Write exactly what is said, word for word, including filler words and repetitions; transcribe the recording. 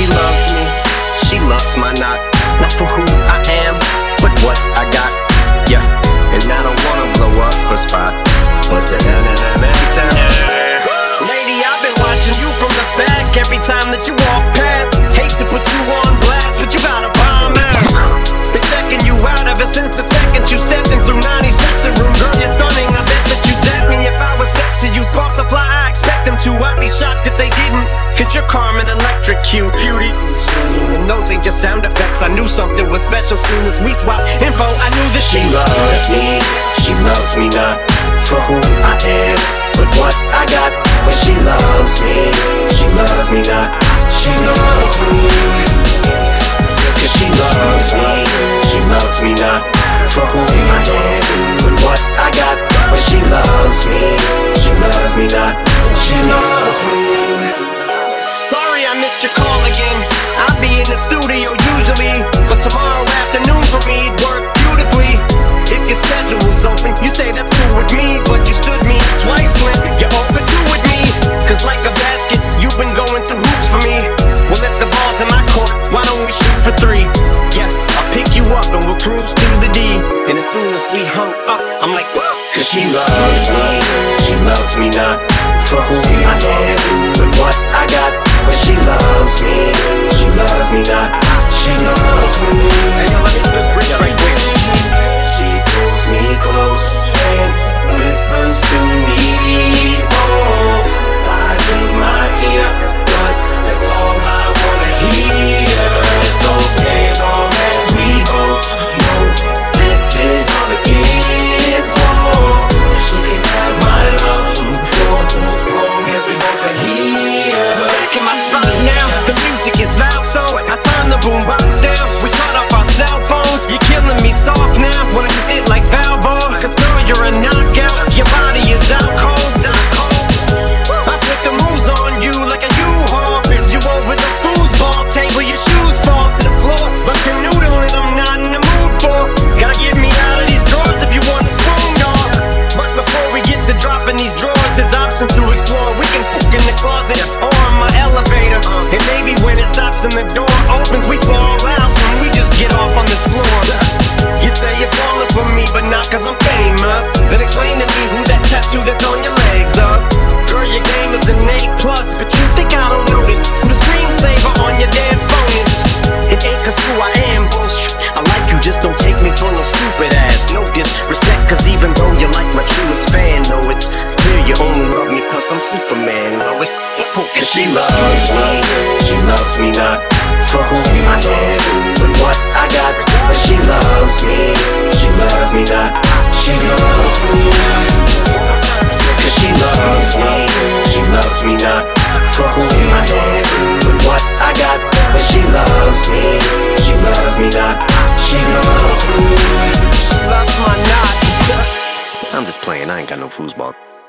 loves me, she loves my knot. Not for who I am, but what I got. Yeah, and I don't wanna blow up her spot, but ta na na na every time. Lady, I've been watching you from the back every time that you walk past. Hate to put you on blast, but you got a bomb ass. Been checking you out ever since the second you stepped in through nineties dressing room. Girl, you're stunning, I bet that you'd tap me if I was next to you. Sparks will fly, I expect them to. I'd be shocked if they didn't, cause you're calm and electric cute beauty. And those ain't just sound effects, I knew something was special soon as we swapped info. I knew that she loves me, she loves me not for who I am, but what I got. But she loves me, she loves me not, she loves me. Cause she loves me, she loves me not for who I am, but what I got. But she loves me, she loves me not, she loves me. Sorry I missed your call again, I'll be in the studio usually, but tomorrow afternoon for me it'd work beautifully. If your schedule's open, you say that's cool with me, but you stood me twice, Slim, you're over two with me. Cause like a basket, you've been going through hoops for me. Well, if the ball's in my court, why don't we shoot for three? Yeah, I'll pick you up and we'll cruise through the D. And as soon as we hung up, I'm like, whoa. Cause she loves me, she loves me not for who I am, but what I got. But she loves me, she loves me not, she loves me. Hey, yo, let me just bring it right quick. She pulls me close and whispers to me, oh, lies in my ear, but that's all I wanna hear. It's okay long as we both know this is all the kids want. She can have my love for as long as we both are here. Back in my spot now, the music is loud, so I turn the boombox down. We cut off our cell phones, you're killing me soft now. Wanna hit it like Balboa, cause girl you're a knockout. Your body is out cold, out cold. I put the moves on you like a U-Haul. Bend you over the foosball table, your shoes fall to the floor. But you're noodling, I'm not in the mood for. Gotta get me out of these drawers if you want a spoon, dog. But before we get to dropping these drawers, there's options to explore. We can fuck in the closet or on my elevator. And maybe when it stops and the door opens, we fall out and we just get off on this floor. You say you're falling for me, but not cause I'm famous. Then explain to me who that tattoo that's on your legs of. Girl, your game is an A plus, but you think I don't notice who the screensaver on your damn phone is. It ain't cause who I am, bullshit. I like you, just don't take me for no stupid ass. No disrespect, cause even though you're like my truest fan, no, it's clear you only love me cause I'm Superman. No, it's cause she loves me, she loves me not for who I am, but what I got. But she loves me, she loves me not, she loves me. Cause she loves me, she loves me not for who I am, but what I got. But she loves me, she loves me not, she loves me. She loves my knot. I'm just playing, I ain't got no foosball.